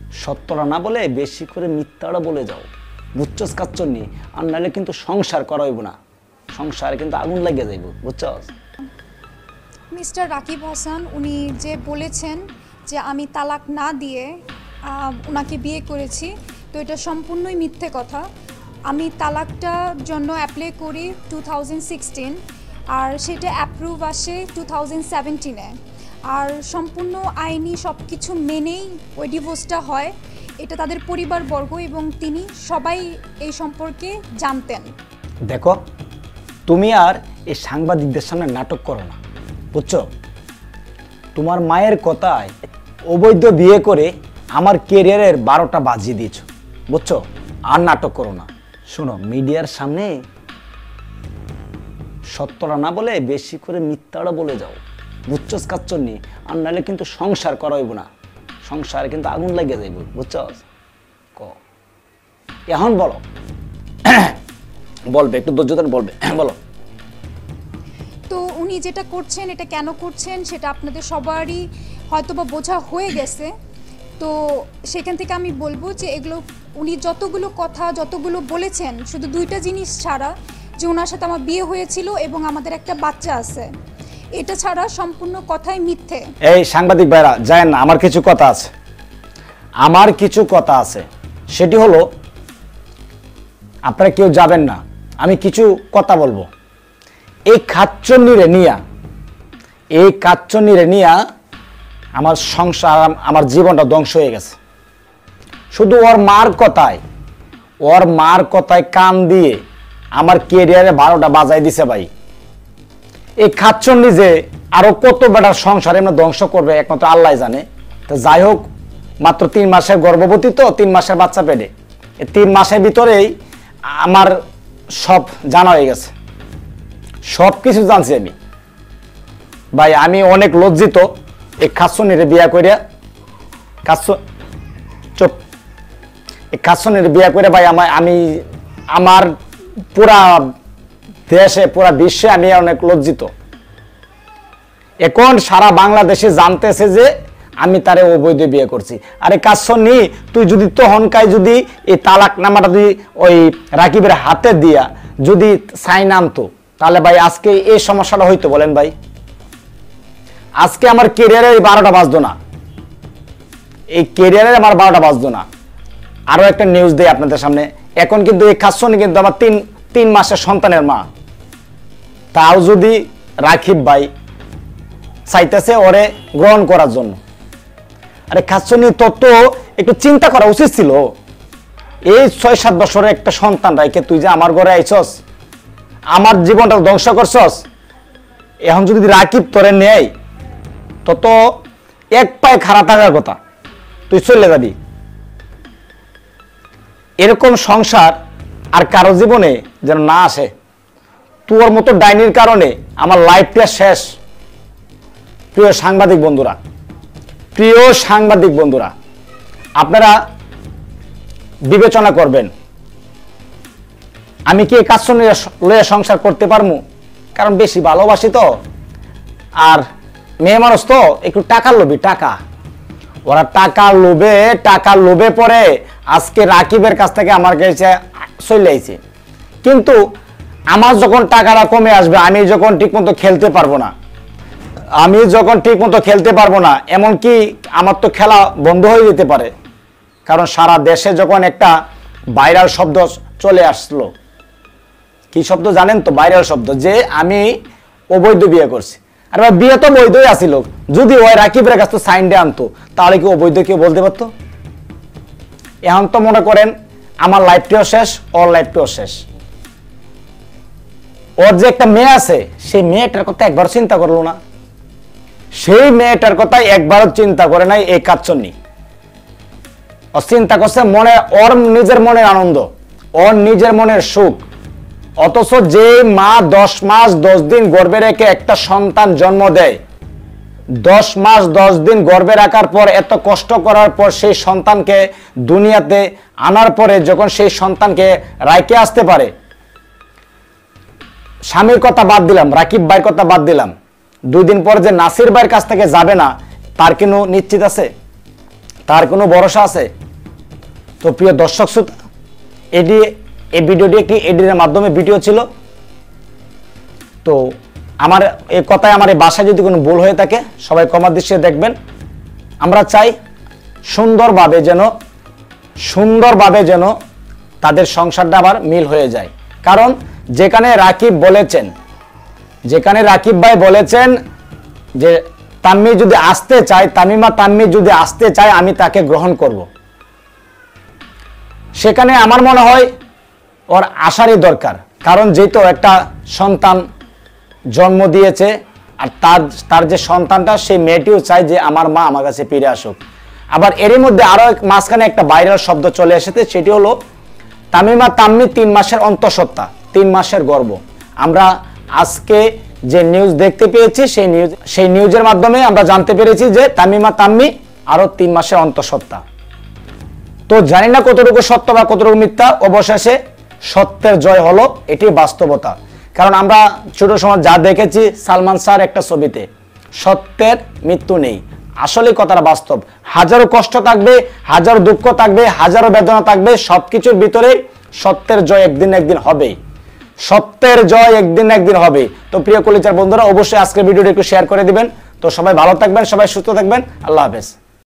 সত্যটা না বলে বেশি করে মিথ্যাটা বলে যাও, বুঝছস কাচ্চন্নি? আর নাহলে কিন্তু সংসার করা হইব না, সংসারে কিন্তু আগুন লাগিয়ে যাইব, বুঝছস? মিস্টার রাকিব হাসান উনি যে বলেছেন যে আমি তালাক না দিয়ে ওনাকে বিয়ে করেছি, তো এটা সম্পূর্ণই মিথ্যে কথা। আমি তালাকটার জন্য অ্যাপ্লাই করি 2016, আর সেটা অ্যাপ্রুভ আসে 2017-এ। আর সম্পূর্ণ আইনি সব কিছু মেনেই ওই ডিভোর্সটা হয়। এটা তাদের পরিবারবর্গ এবং তিনি সবাই এই সম্পর্কে জানতেন। দেখো, তুমি আর এই সাংবাদিকদের সামনে নাটক করো না, বুঝছো? তোমার মায়ের কথায় অবৈধ বিয়ে করে আমার কেরিয়ারের 12টা বাজিয়ে দিয়েছো, বুঝছো? আর নাটক করো না। শোনো, মিডিয়ার সামনে সত্যটা না বলে বেশি করে মিথ্যাটা বলে যাও, বুঝছস কাচ্চন্নি? আর নাহলে কিন্তু সংসার করা হইব না, সংসারে কিন্তু আগুন লাগিয়ে যাইব, বুঝছস? এখন বলো, বলবে একটু ধৈর্য ধরে বলবে, বলো। তো উনি যেটা করছেন এটা কেন করছেন সেটা আপনাদের সবারই হয়তোবা বোঝা হয়ে গেছে। তো সেখান থেকে আমি বলবো যে এগুলো উনি যতগুলো কথা যতগুলো বলেছেন, শুধু দুইটা জিনিস ছাড়া, যে ওনার সাথে আমার বিয়ে হয়েছিল এবং আমাদের একটা বাচ্চা আছে, এটা ছাড়া সম্পূর্ণ কথাই মিথ্যে। এই সাংবাদিক ভাইরা যায় না, আমার কিছু কথা আছে, আমার কিছু কথা আছে। সেটি হলো, আপনারা কেউ যাবেন না, আমি কিছু কথা বলবো। এই কাচ্চন্নিরে নিয়া আমার সংসার, আমার জীবনটা ধ্বংস হয়ে গেছে। শুধু ওর মার কথায় কান দিয়ে আমার কেরিয়ারে 12টা বাজাই দিছে ভাই। এই কাচ্চন্নি যে আরো কত বেটার সংসার এমনি ধ্বংস করবে একমাত্র আল্লাহ জানে। তো যাই হোক, মাত্র 3 মাসের গর্ভবতী, তো 3 মাসের বাচ্চা পেটে। এই 3 মাসের ভিতরেই আমার সব জানা হয়ে গেছে, সব কিছু জানছি আমি ভাই। আমি অনেক লজ্জিত এই কাচ্চন্নিরে বিয়া কইরা, ভাই। আমি আমার পুরা দেশে, পুরা বিশ্বে আমি অনেক লজ্জিত। এখন সারা বাংলাদেশে জানতেছে যে আমি তারে অবৈধ বিয়ে করছি। আরে কাচ্চন্নি, তুই যদি তখনকাই যদি এই তালাক নামাটা তুই ওই রাকিবের হাতে দিয়া যদি সাইন আনতো, তাহলে ভাই আজকে এই সমস্যাটা হইতো? বলেন ভাই, আজকে আমার কেরিয়ারের 12টা বাজতো না, এই কেরিয়ারের আমার 12টা বাজতো না। আরো একটা নিউজ দেই আপনাদের সামনে। এখন কিন্তু এই কাচ্চন্নি কিন্তু আমার 3 মাসের সন্তানের মা। তাও যদি রাকিব ভাই চাইতেছে ওরে গ্রহণ করার জন্য, আরে কাচ্চন্নি তত একটু চিন্তা করা উচিত ছিল। এই 6-7 বছরের একটা সন্তান রাইকে তুই যে আমার ঘরে আইছস, আমার জীবনটা ধ্বংস করছস। এখন যদি রাকিব তোরে নেয়, তত এক পায়ে খাড়া থাকার কথা, তুই চলে যাবি। এরকম সংসার আর কারো জীবনে যেন না আসে। তোর মতো ডাইনির কারণে আমার লাইফটা শেষ। প্রিয় সাংবাদিক বন্ধুরা, আপনারা বিবেচনা করবেন, আমি কি কাচ্চন্নি লয়ে সংসার করতে পারবো? কারণ বেশি ভালোবাসি তো, আর মেয়ে মানুষ তো একটু টাকার লোভী। ওরা টাকার লোভে পরে আজকে রাকিবের কাছ থেকে আমার কাছে চলে আইছে। কিন্তু আমার যখন টাকাটা কমে আসবে, আমি যখন ঠিকমতো খেলতে পারবো না, এমনকি আমার তো খেলা বন্ধ হয়ে যেতে পারে। কারণ সারা দেশে যখন একটা ভাইরাল শব্দ চলে আসলো, কি শব্দ জানেন তো? ভাইরাল শব্দ, যে আমি অবৈধ বিয়ে করছি। আর বিয়ে তো বৈধই আসিল, যদি ওই রাকিবের কাছে সাইন দিয়ে আনতো, তাহলে কি অবৈধ কেউ বলতে পারতো? এখন তো মনে করেন আমার লাইফটিও শেষ, ওর লাইফটিও শেষ। ওর যে একটা মেয়ে আছে, সেই মেয়েটার কথা একবার চিন্তা করলো না। সেই মেয়েটার কথা একবারও চিন্তা করে নাই এই কাচ্চন্নি। ও চিন্তা করছে মনে, ওর নিজের মনের আনন্দ, ওর নিজের মনের সুখ। অথচ যে মা 10 মাস 10 দিন গর্ভে রেখে একটা সন্তান জন্ম দেয়, 10 মাস 10 দিন গর্ভে রাখার পর, এত কষ্ট করার পর সেই সন্তানকে দুনিয়াতে আনার পরে যখন সেই সন্তানকে রাইকে আসতে পারে, স্বামীর কথা বাদ দিলাম, রাকিব ভাইয়ের কথা বাদ দিলাম, 2 দিন পর যে নাসির ভাইয়ের কাছ থেকে যাবে না, তার কোনো নিশ্চিত আছে? তার কোনো ভরসা আছে? তো প্রিয় দর্শক শ্রোতা, এই ভিডিওটি একটি এডিটের মাধ্যমে ভিডিও ছিল। তো আমার এই কথায় আমার এই ভাষায় যদি কোনো ভুল হয়ে থাকে সবাই ক্ষমা দৃষ্টিতে দেখবেন। আমরা চাই সুন্দরভাবে যেন তাদের সংসারটা আবার মিল হয়ে যায়। কারণ যেখানে রাকিব ভাই বলেছেন যে তাম্মি যদি আসতে চায়, তাম্মি যদি আসতে চায় আমি তাকে গ্রহণ করব, সেখানে আমার মনে হয় ওর আসারই দরকার। কারণ যেহেতু একটা সন্তান জন্ম দিয়েছে, আর তার যে সন্তানটা, সেই মেয়েটিও চায় যে আমার মা আমার কাছে ফিরে আসুক। আবার এরই মধ্যে আরো মাঝখানে একটা ভাইরাল শব্দ চলে এসেছে, সেটি হলো তাম্মি 3 মাসের অন্তঃসত্ত্বা, 3 মাসের গর্ভ। আমরা আজকে যে নিউজ দেখতে পেয়েছি সেই নিউজের মাধ্যমে আমরা জানতে পেরেছি যে তাম্মি আরো 3 মাসের অন্তঃসত্ত্বা। তো জানি না কতটুকু সত্য বা কতটুকু মিথ্যা, অবশেষে সত্যের জয় হলো, এটি বাস্তবতা। কারণ আমরা ছোট সময় যা দেখেছি সালমান স্যার একটা ছবিতে, সত্যের মৃত্যু নেই, আসলে কথাটা বাস্তব। হাজারো কষ্ট থাকবে, হাজারো দুঃখ থাকবে, হাজারো বেদনা থাকবে, সবকিছুর ভিতরে সত্যের জয় একদিন হবে। সত্যের জয় একদিন হবে। তো প্রিয় কলিজার বন্ধুরা, অবশ্যই আজকের ভিডিওটি একটু শেয়ার করে দিবেন। তো সবাই ভালো থাকবেন, সবাই সুস্থ থাকবেন। আল্লাহ হাফেজ।